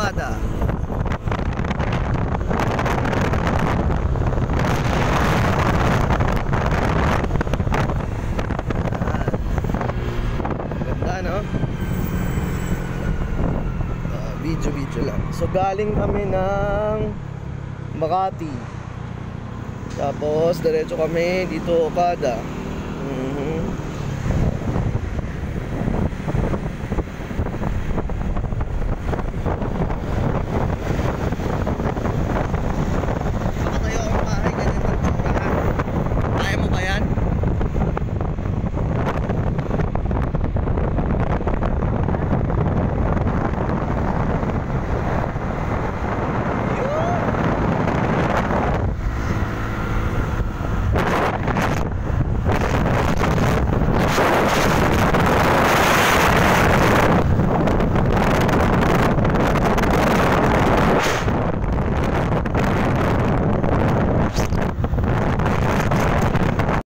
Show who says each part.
Speaker 1: Okada. Ganda, no? Video lang. So galing kami ng Makati, tapos diretso kami dito Okada.